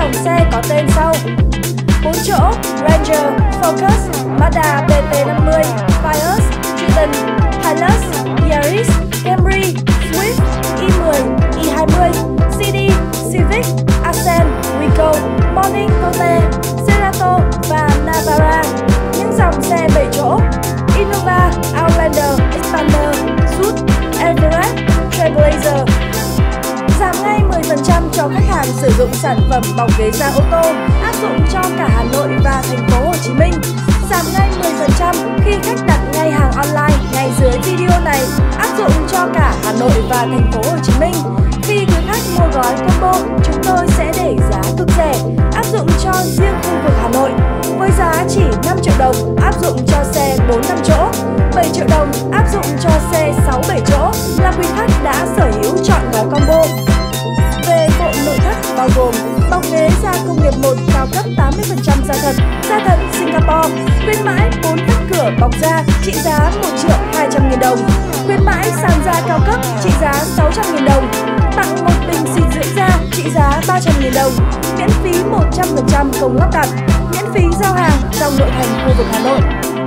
dòng xe có tên sau: 4 chỗ Ranger, Focus, Mazda BT50, Vios, Triton, Hilux, Yaris, Camry, Swift, i10, i20, CD, Civic, Ascent, Wigo, Morning Cote, Cerato và Navara. Những dòng xe 7 chỗ Innova, Outlander, Expander, Scoot, Everest, Trailblazer. Giảm ngay 10% cho khách hàng sử dụng sản phẩm bọc ghế da ô tô, áp dụng cho cả Hà Nội và thành phố Hồ Chí Minh. Giảm ngay 10% khi khách đặt ngay hàng online ngay dưới video này, áp dụng cho cả Hà Nội và thành phố Hồ Chí Minh. Khi quý khách mua gói combo, chúng tôi sẽ để giá cực rẻ, áp dụng cho riêng khu vực Hà Nội. Với giá chỉ 5 triệu đồng, áp dụng cho xe 4-5 chỗ, 7 triệu đồng áp dụng cho xe 6-7 chỗ là quý khách đã sở hữu chọn gói combo. Về bộ nội thất bao gồm bọc ghế da công nghiệp 1 cao cấp 80% da thật Singapore, khuyến mãi 4 vách cửa bọc da trị giá 1.200.000 đồng, khuyến mãi sàn da cao cấp trị giá 600.000 đồng, tặng một bình xịt dưỡng da trị giá 300.000 đồng, miễn phí 100% công lắp đặt, miễn phí giao hàng trong nội thành khu vực Hà Nội.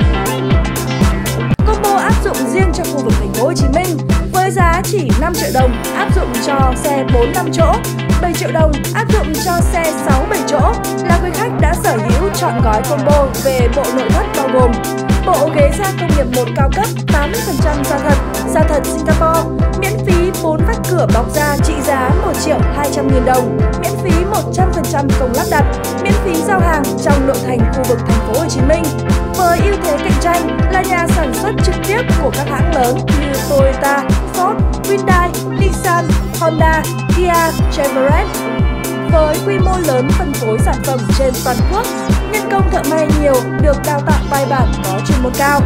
Combo áp dụng riêng cho khu vực thành phố Hồ Chí Minh với giá chỉ 5 triệu đồng, áp dụng cho xe 4-5 chỗ, 7 triệu đồng áp dụng cho xe 6-7 chỗ là quý khách đã sở hữu chọn gói combo về bộ nội thất bao gồm bộ ghế da công nghiệp 1 cao cấp 80% da thật Singapore, miễn phí 4 vách cửa bọc da trị giá 1.200.000 đồng, miễn phí 100% công lắp đặt, miễn phí giao hàng trong nội thành khu vực thành phố Hồ Chí Minh. Với ưu thế cạnh tranh là nhà sản xuất trực tiếp của các hãng lớn như Toyota, Ford, Hyundai, Nissan, Honda, Kia, Chevrolet. Với quy mô lớn phân phối sản phẩm trên toàn quốc, nhân công thợ may nhiều, được đào tạo bài bản có chuyên môn cao.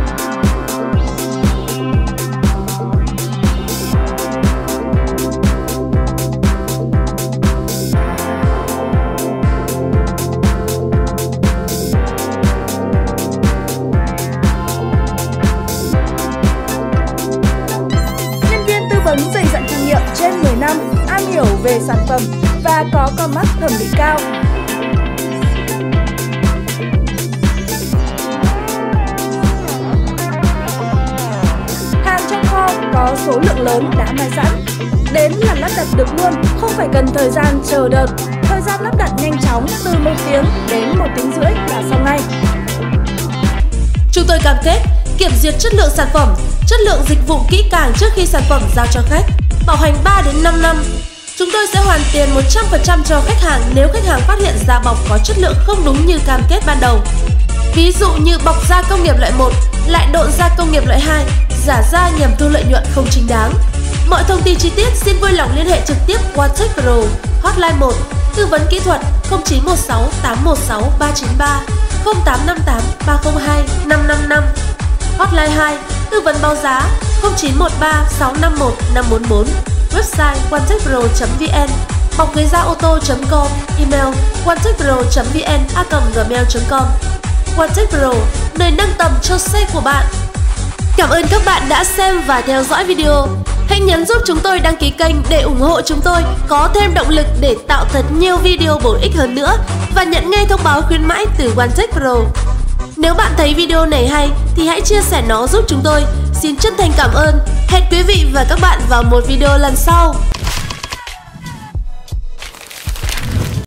Dày dặn kinh nghiệm trên 10 năm, am hiểu về sản phẩm và có con mắt thẩm mỹ cao. Hàng trong kho có số lượng lớn đã may sẵn, đến là lắp đặt được luôn, không phải cần thời gian chờ đợi. Thời gian lắp đặt nhanh chóng từ 1 tiếng đến 1 tiếng rưỡi là xong ngay. Chúng tôi cam kết kiểm duyệt chất lượng sản phẩm, chất lượng dịch vụ kỹ càng trước khi sản phẩm giao cho khách, bảo hành 3 đến 5 năm. Chúng tôi sẽ hoàn tiền 100% cho khách hàng nếu khách hàng phát hiện da bọc có chất lượng không đúng như cam kết ban đầu. Ví dụ như bọc da công nghiệp loại 1 lại độn da công nghiệp loại 2, giả da nhằm thu lợi nhuận không chính đáng. Mọi thông tin chi tiết xin vui lòng liên hệ trực tiếp qua Tech Pro, hotline 1, tư vấn kỹ thuật 0916 816 393, 0858 302 555. Hotline 2, tư vấn báo giá 0913 651 544, website onetechpro.vn, bọc ghế da ô tô.com, email onetechpro.vn@gmail.com. OneTech Pro, nơi nâng tầm cho xe của bạn. Cảm ơn các bạn đã xem và theo dõi video. Hãy nhấn giúp chúng tôi đăng ký kênh để ủng hộ chúng tôi có thêm động lực để tạo thật nhiều video bổ ích hơn nữa và nhận ngay thông báo khuyến mãi từ OneTech Pro. Nếu bạn thấy video này hay thì hãy chia sẻ nó giúp chúng tôi. Xin chân thành cảm ơn. Hẹn quý vị và các bạn vào một video lần sau.